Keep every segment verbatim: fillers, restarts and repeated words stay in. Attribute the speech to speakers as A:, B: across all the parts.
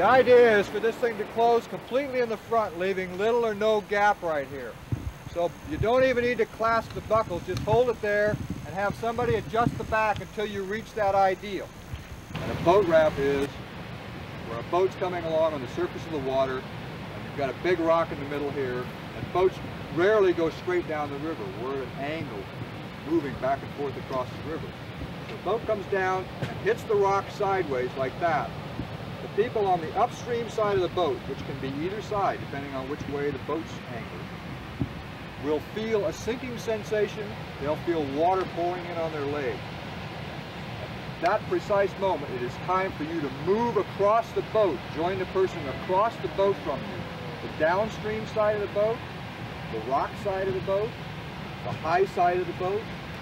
A: The idea is for this thing to close completely in the front, leaving little or no gap right here. So you don't even need to clasp the buckles, just hold it there and have somebody adjust the back until you reach that ideal. And a boat raft is where a boat's coming along on the surface of the water, and you've got a big rock in the middle here, and boats rarely go straight down the river. We're at an angle, moving back and forth across the river. So the boat comes down and hits the rock sideways like that. The people on the upstream side of the boat, which can be either side depending on which way the boat's angled, will feel a sinking sensation. They'll feel water pouring in on their leg. At that precise moment, it is time for you to move across the boat, join the person across the boat from you. The downstream side of the boat, the rock side of the boat, the high side of the boat.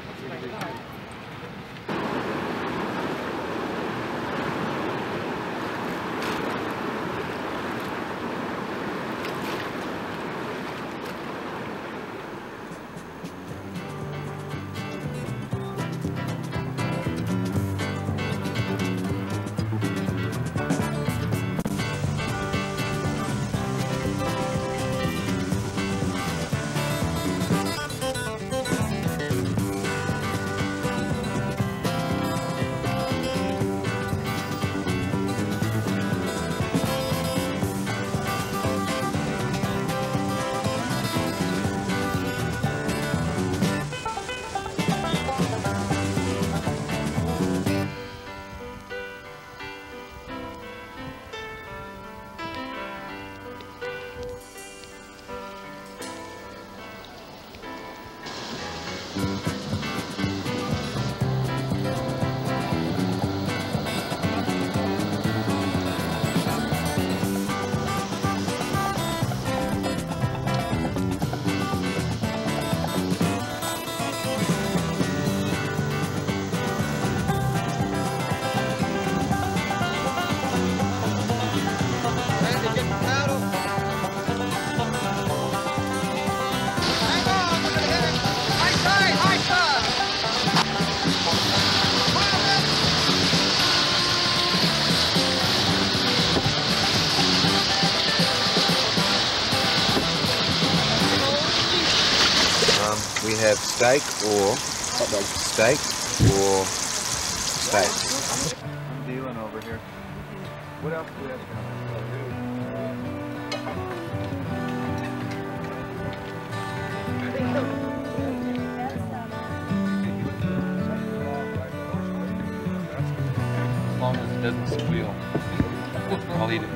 B: We have steak or steak or steak.
A: I'm dealing over here. What else do we have coming?
C: As long as it doesn't squeal, I'll eat it.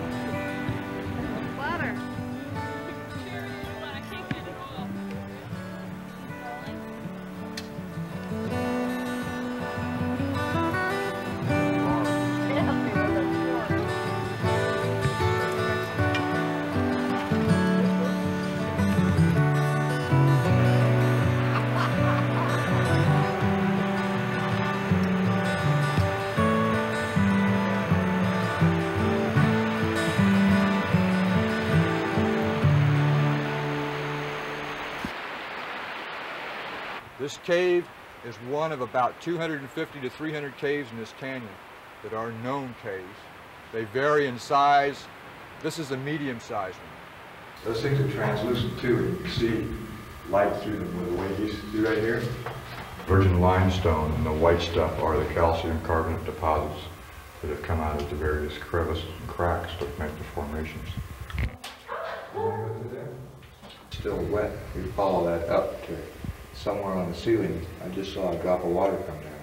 A: This cave is one of about two hundred fifty to three hundred caves in this canyon that are known caves. They vary in size. This is a medium-sized one. Those things are translucent too, and you can see light through them with the waves. See right here? Virgin limestone, and the white stuff are the calcium carbonate deposits that have come out of the various crevices and cracks that make the formations. Still wet. We follow that up to somewhere on the ceiling. I just saw a drop of water come down.